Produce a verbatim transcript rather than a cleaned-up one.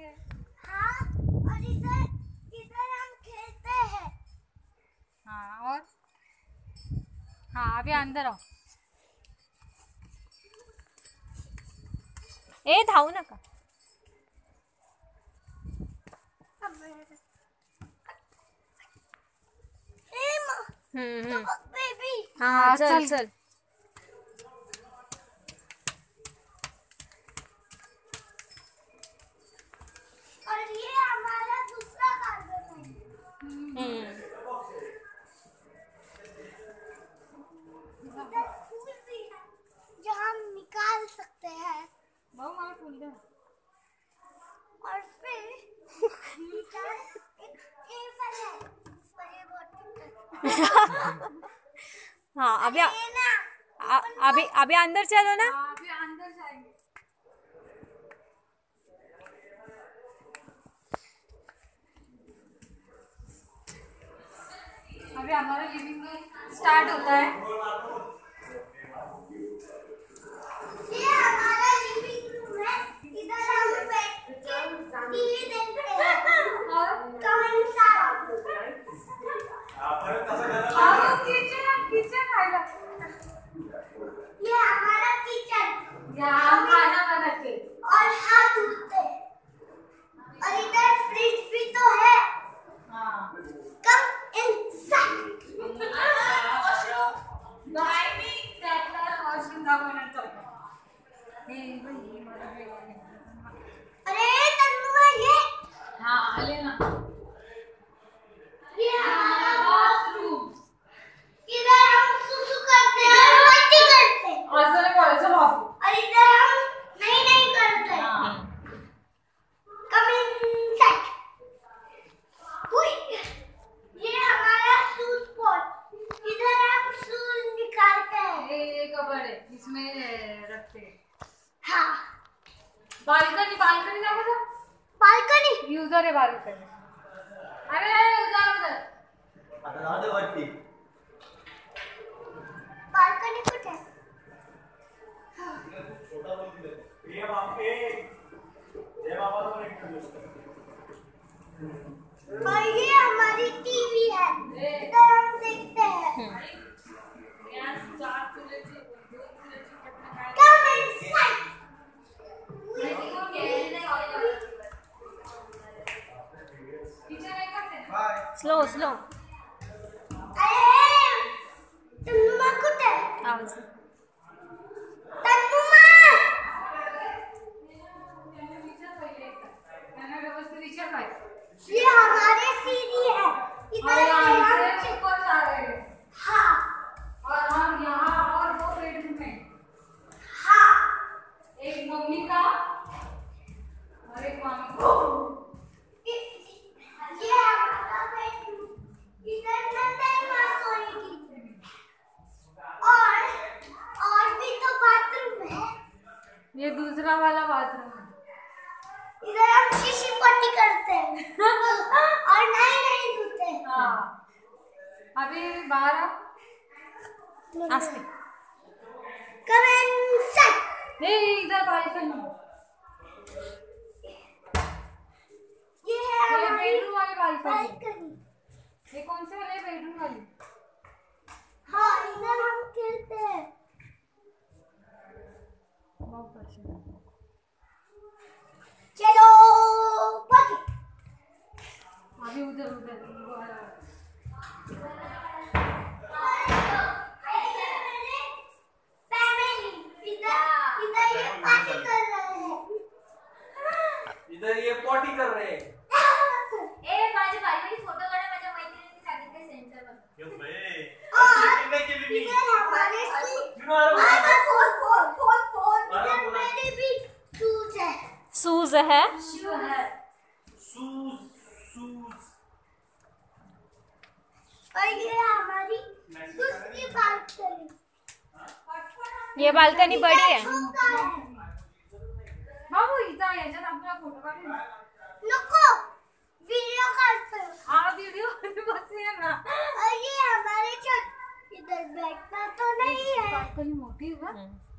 है। हाँ, और इधर इधर हम खेलते हैं। हाँ और हाँ अभी अंदर आओ। ए धावू नका। हम्म हम्म बेबी हाँ चल चल। और ये हमारा दूसरा गार्डन है। हम्म इधर फूल भी है जो हम निकाल सकते हैं। बहु मार फूल दे। और फिर इधर एक टेबल है और ये बहुत हाँ अभी आ, ये ना आ, अभी अभी अंदर चलो ना। हाँ, अभी अंदर जाएंगे। अभी हमारा लिविंग रूम स्टार्ट होता है। ये हमारा लिविंग रूम है। इधर हम बैठ के टीवी देखते हैं और कमेंट किचन किचन आएगा। ये हमारा किचन यहाँ हम खाना बनाते और हाथ धोते हैं। और इधर फ्रिज भी तो है। हाँ कम इनसाइड। अरे तन्नुआ ये हाँ लेना। ये हमारा बाथरूम। इधर हम सुसु करते हैं और मस्ती करते हैं। और इधर हम नहीं नहीं करते। Come inside. ये हमारा शूज स्पॉट। इधर हम शूज निकालते हैं। ये कबर्ड है, इसमें रखते हैं। हाँ, बालकनी बालकनी क्या पता? बालकनी ये उधर है बालकनी। अरे अरे उधर उधर बालकनी कुछ है। और ये हमारी टीवी है। इधर हम देखते हैं। Come inside. स्लो स्लो अरे तन्नुमा कुछ है। आवाज तन्नुमा ये हमारे सीढ़ी है। इधर से हम ऊपर जा रहे हैं। हाँ और हम यहाँ और दो बेडरूम में, हाँ एक मम्मी का और एक मामी का। ये हमारा बेडरूम। इधर नंदन माँ सोएगी। और और भी तो बाथरूम है। ये दूसरा वाला बाथरूम है। इधर हम शीशी पट्टी करते हैं और नहीं नहीं धोते हैं। हाँ अभी बाहर आओ। आस्ते। Come inside. ये इधर बालकनी। ये है ये हमारी बेडरूम वाली बालकनी। बालकनी। ये कौन से वाले बेडरूम वाली? हाँ, इधर हम खेलते हैं। बहुत अच्छा। चलो भागे। अभी उधर उधर वो वाला। फैमिली इधर इधर ये पार्टी कर रहे हैं। इधर ये पॉटी कर रहे हैं। ए माझी बारीवाली फोटो काढा माझ्या मैत्रिणींनी सांगितले सेंटरवर। यो बे और कितने के लिए इधर हमारे shoes. You know phone phone phone phone इधर मेरे भी शूज है। शूज है। शू है। शूज शूज और ये हमारी दूसरी बालकनी। ये बालकनी बड़ी है। छोटा है। बाबू इथं याच्यात आपला फोटो काढू ना। नको वीडियो करते हैं। हा व्हिडिओ बसूया ना। और ये हमारे छत। इधर बैठना तो नहीं है। बालकनी मोठी है।